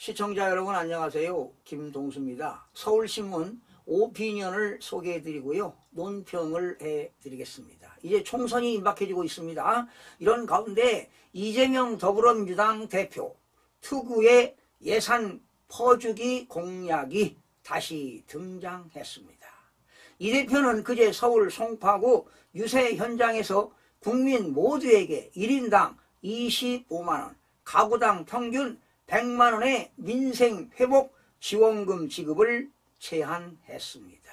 시청자 여러분 안녕하세요. 김동수입니다. 서울신문 오피니언을 소개해드리고요. 논평을 해드리겠습니다. 이제 총선이 임박해지고 있습니다. 이런 가운데 이재명 더불어민주당 대표 특유의 예산 퍼주기 공약이 다시 등장했습니다. 이 대표는 그제 서울 송파구 유세 현장에서 국민 모두에게 1인당 25만원, 가구당 평균 100만원의 민생회복 지원금 지급을 제안했습니다.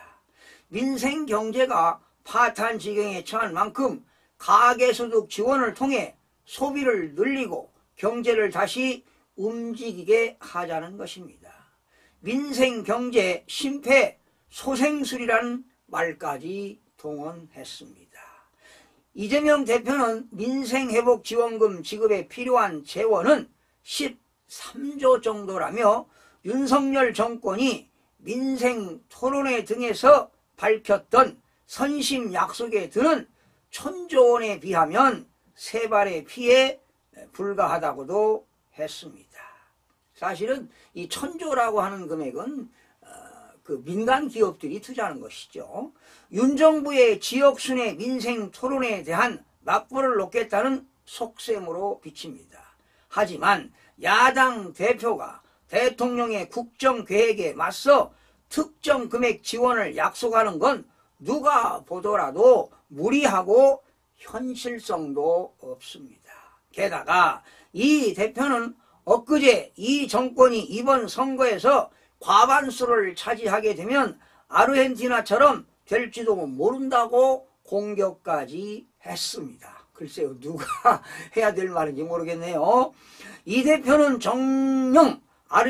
민생경제가 파탄 지경에 처한 만큼 가계소득 지원을 통해 소비를 늘리고 경제를 다시 움직이게 하자는 것입니다. 민생경제 심폐소생술이라는 말까지 동원했습니다. 이재명 대표는 민생회복지원금 지급에 필요한 재원은 13조 정도라며 윤석열 정권이 민생토론회 등에서 밝혔던 선심 약속에 드는 1,000조 원에 비하면 세 발의 피에 불과하다고도 했습니다. 사실은 이 1,000조라고 하는 금액은 그 민간 기업들이 투자하는 것이죠. 윤 정부의 지역순회 민생 토론에 대한 맞불을 놓겠다는 속셈으로 비칩니다. 하지만 야당 대표가 대통령의 국정계획에 맞서 특정 금액 지원을 약속하는 건 누가 보더라도 무리하고 현실성도 없습니다. 게다가 이 대표는 엊그제 이 정권이 이번 선거에서 과반수를 차지하게 되면 아르헨티나처럼 될지도 모른다고 공격까지 했습니다. 글쎄요, 누가 해야 될 말인지 모르겠네요. 이 대표는 정녕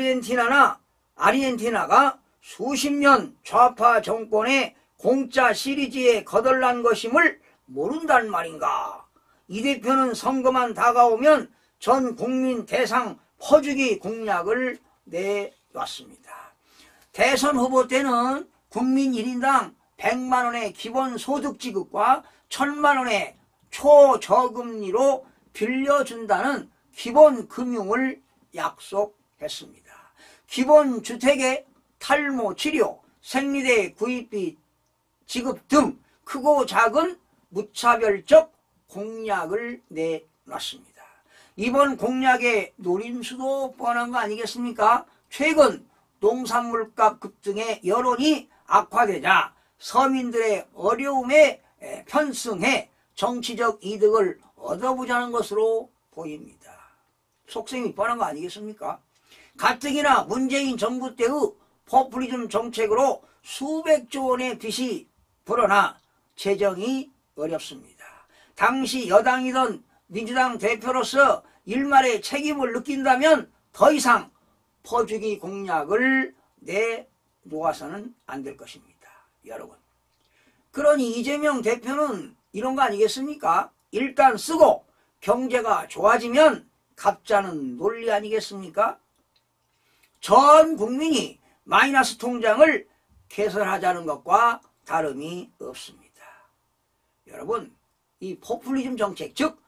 아르헨티나가 수십 년 좌파 정권의 공짜 시리즈에 거덜난 것임을 모른다는 말인가. 이 대표는 선거만 다가오면 전 국민 대상 퍼주기 공약을 내놨습니다. 대선 후보 때는 국민 1인당 100만원의 기본소득 지급과 1,000만원의 초저금리로 빌려준다는 기본금융을 약속했습니다. 기본주택의 탈모치료, 생리대 구입비 지급 등 크고 작은 무차별적 공약을 내놨습니다. 이번 공약의 노림수도 뻔한 거 아니겠습니까? 최근 농산물값 급등의 여론이 악화되자 서민들의 어려움에 편승해 정치적 이득을 얻어보자는 것으로 보입니다. 속셈이 뻔한 거 아니겠습니까? 가뜩이나 문재인 정부 때의 포퓰리즘 정책으로 수백조 원의 빚이 불어나 재정이 어렵습니다. 당시 여당이던 민주당 대표로서 일말의 책임을 느낀다면 더 이상 퍼주기 공약을 내놓아서는 안 될 것입니다. 여러분, 그러니 이재명 대표는 이런 거 아니겠습니까? 일단 쓰고 경제가 좋아지면 갚자는 논리 아니겠습니까? 전 국민이 마이너스 통장을 개설하자는 것과 다름이 없습니다. 여러분, 이 포퓰리즘 정책, 즉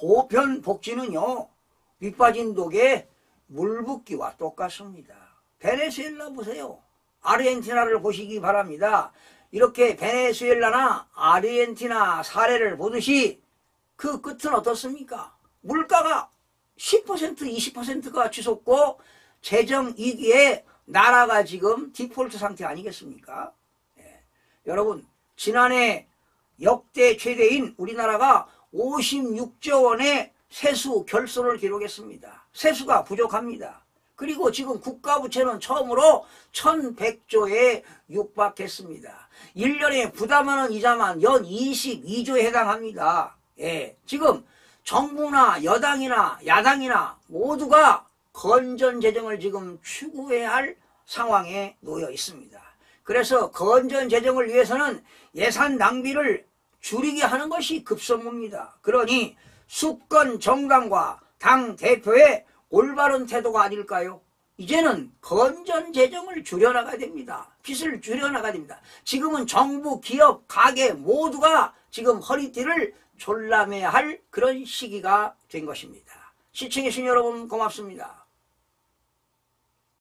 보편복지는요, 밑빠진 독에 물 붓기와 똑같습니다. 베네수엘라 보세요. 아르헨티나를 보시기 바랍니다. 이렇게 베네수엘라나 아르헨티나 사례를 보듯이 그 끝은 어떻습니까? 물가가 10% 20%가 치솟고 재정위기에 나라가 지금 디폴트 상태 아니겠습니까? 여러분, 지난해 역대 최대인 우리나라가 56조 원의 세수 결손을 기록했습니다. 세수가 부족합니다. 그리고 지금 국가부채는 처음으로 1,100조에 육박했습니다. 1년에 부담하는 이자만 연 22조에 해당합니다. 지금 정부나 여당이나 야당이나 모두가 건전재정을 지금 추구해야 할 상황에 놓여 있습니다. 그래서 건전재정을 위해서는 예산 낭비를 줄이게 하는 것이 급선무입니다. 그러니 수권 정당과 당 대표의 올바른 태도가 아닐까요? 이제는 건전재정을 줄여나가야 됩니다. 빚을 줄여나가야 됩니다. 지금은 정부, 기업, 가게 모두가 지금 허리띠를 졸라매야 할 그런 시기가 된 것입니다. 시청해주신 여러분 고맙습니다.